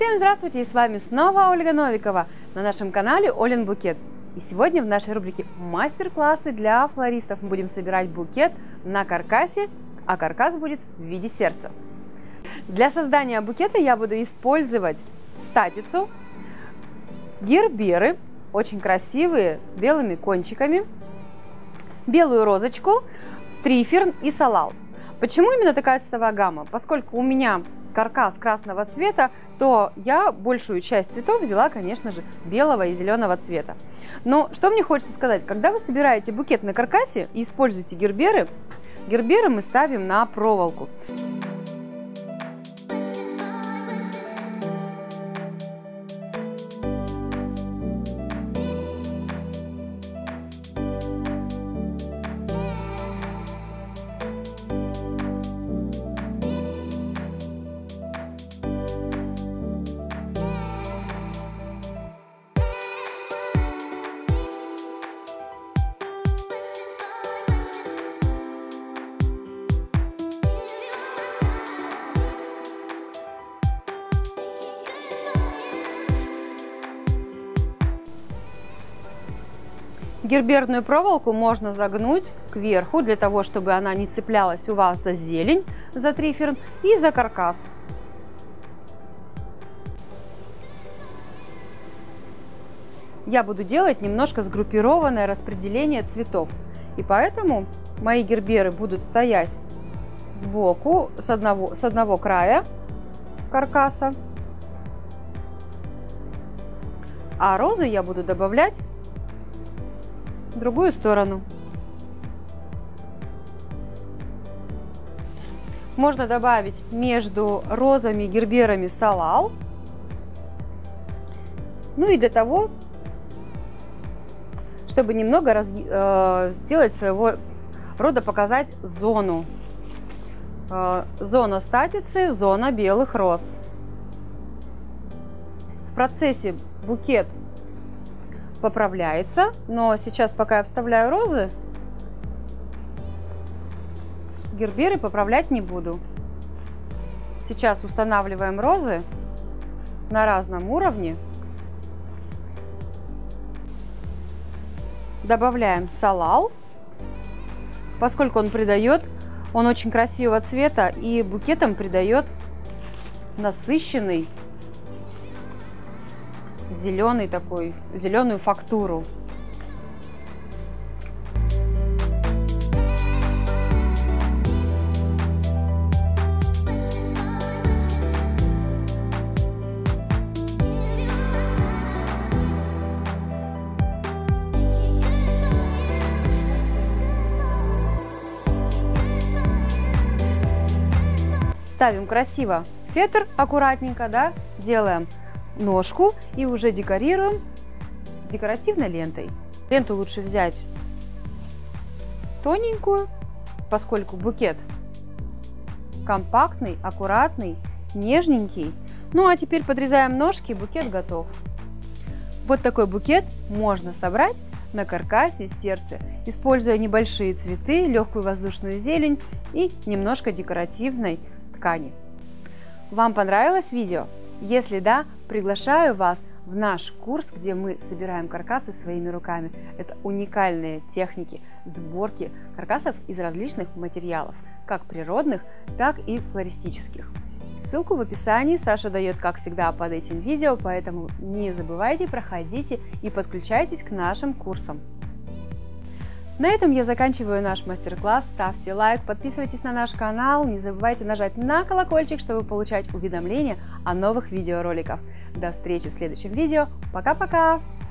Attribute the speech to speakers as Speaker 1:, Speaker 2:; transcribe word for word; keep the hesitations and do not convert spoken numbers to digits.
Speaker 1: Всем здравствуйте, и с вами снова Ольга Новикова на нашем канале Олин Букет. И сегодня в нашей рубрике мастер-классы для флористов мы будем собирать букет на каркасе, а каркас будет в виде сердца. Для создания букета я буду использовать статицу, герберы, очень красивые, с белыми кончиками, белую розочку, триферн и салал. Почему именно такая цветовая гамма? Поскольку у меня каркас красного цвета, то я большую часть цветов взяла, конечно же, белого и зеленого цвета. Но что мне хочется сказать, когда вы собираете букет на каркасе и используете герберы, герберы мы ставим на проволоку. Герберную проволоку можно загнуть кверху, для того, чтобы она не цеплялась у вас за зелень, за триферн и за каркас. Я буду делать немножко сгруппированное распределение цветов, и поэтому мои герберы будут стоять сбоку, с одного, с одного края каркаса, а розы я буду добавлять в другую сторону. Можно добавить между розами и герберами салал. Ну и для того, чтобы немного раз, э, сделать своего рода, показать зону. Э, зона статицы, зона белых роз. В процессе букет поправляется, но сейчас, пока я вставляю розы, герберы поправлять не буду. Сейчас устанавливаем розы на разном уровне, добавляем салал, поскольку он придает, он очень красивого цвета и букетом придает насыщенный зеленый такой, зеленую фактуру. Ставим красиво фетр, аккуратненько, да, делаем ножку и уже декорируем декоративной лентой. Ленту лучше взять тоненькую, поскольку букет компактный, аккуратный, нежненький. Ну а теперь подрезаем ножки, букет готов. Вот такой букет можно собрать на каркасе сердца, используя небольшие цветы, легкую воздушную зелень и немножко декоративной ткани. Вам понравилось видео? Если да, приглашаю вас в наш курс, где мы собираем каркасы своими руками. Это уникальные техники сборки каркасов из различных материалов, как природных, так и флористических. Ссылку в описании Саша дает, как всегда, под этим видео, поэтому не забывайте, проходите и подключайтесь к нашим курсам. На этом я заканчиваю наш мастер-класс. Ставьте лайк, подписывайтесь на наш канал, не забывайте нажать на колокольчик, чтобы получать уведомления о новых видеороликах. До встречи в следующем видео. Пока-пока!